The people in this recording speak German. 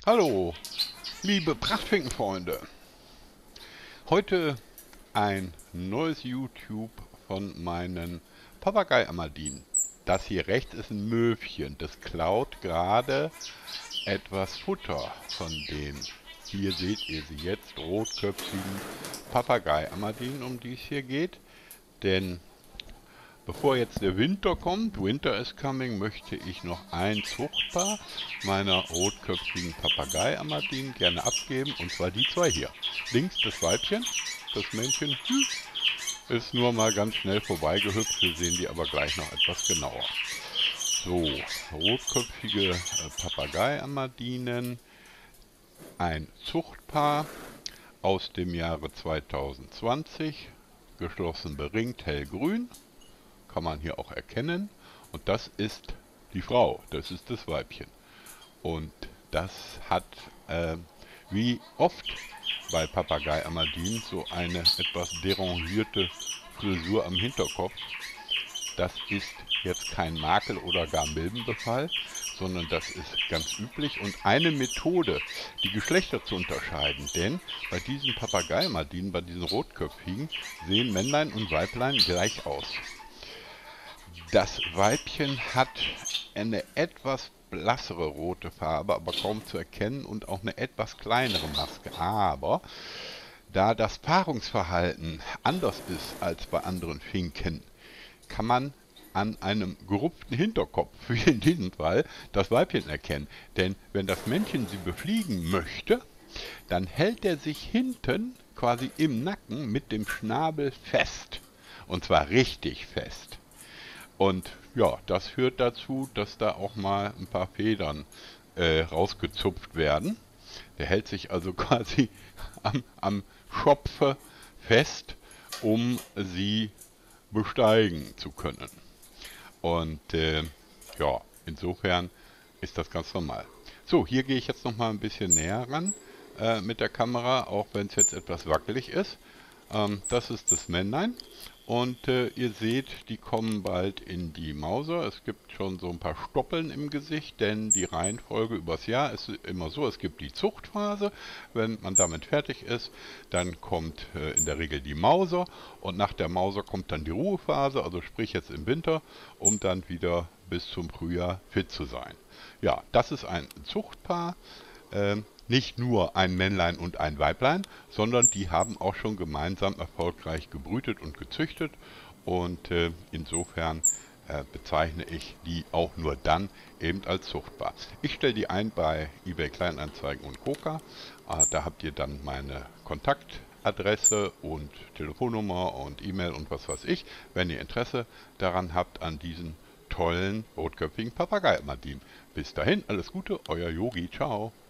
Hallo, liebe Prachtfinkenfreunde. Heute ein neues YouTube von meinen Papagei Amadinen. Das hier rechts ist ein Möwchen, das klaut gerade etwas Futter von den, hier seht ihr sie jetzt, rotköpfigen Papagei Amadinen, um die es hier geht. Denn bevor jetzt der Winter kommt, Winter is coming, möchte ich noch ein Zuchtpaar meiner rotköpfigen Papagei-Amadinen gerne abgeben, und zwar die zwei hier. Links das Weibchen, das Männchen ist nur mal ganz schnell vorbeigehüpft, wir sehen die aber gleich noch etwas genauer. So, rotköpfige Papagei-Amadinen, ein Zuchtpaar aus dem Jahre 2020, geschlossen beringt, hellgrün. Kann man hier auch erkennen. Und das ist die Frau, das ist das Weibchen. Und das hat, wie oft bei Papagei Amadinen, so eine etwas derangierte Frisur am Hinterkopf. Das ist jetzt kein Makel- oder gar Milbenbefall, sondern das ist ganz üblich und eine Methode, die Geschlechter zu unterscheiden. Denn bei diesen Papagei Amadinen, bei diesen rotköpfigen, sehen Männlein und Weiblein gleich aus. Das Weibchen hat eine etwas blassere rote Farbe, aber kaum zu erkennen, und auch eine etwas kleinere Maske. Aber da das Paarungsverhalten anders ist als bei anderen Finken, kann man an einem gerupften Hinterkopf, wie in diesem Fall, das Weibchen erkennen. Denn wenn das Männchen sie befliegen möchte, dann hält er sich hinten quasi im Nacken mit dem Schnabel fest. Und zwar richtig fest. Und ja, das führt dazu, dass da auch mal ein paar Federn rausgezupft werden. Der hält sich also quasi am Schopfe fest, um sie besteigen zu können. Und ja, insofern ist das ganz normal. So, hier gehe ich jetzt noch mal ein bisschen näher ran mit der Kamera, auch wenn es jetzt etwas wackelig ist. Das ist das Männlein. Und ihr seht, die kommen bald in die Mauser. Es gibt schon so ein paar Stoppeln im Gesicht, denn die Reihenfolge übers Jahr ist immer so, es gibt die Zuchtphase. Wenn man damit fertig ist, dann kommt in der Regel die Mauser, und nach der Mauser kommt dann die Ruhephase, also sprich jetzt im Winter, um dann wieder bis zum Frühjahr fit zu sein. Ja, das ist ein Zuchtpaar. Nicht nur ein Männlein und ein Weiblein, sondern die haben auch schon gemeinsam erfolgreich gebrütet und gezüchtet, und insofern bezeichne ich die auch nur dann eben als Zuchtpaar. Ich stelle die ein bei eBay Kleinanzeigen und Koka. Da habt ihr dann meine Kontaktadresse und Telefonnummer und E-Mail und was weiß ich, wenn ihr Interesse daran habt an diesen tollen rotköpfigen Papagei-Amadinen. Bis dahin, alles Gute, euer Yogi, ciao.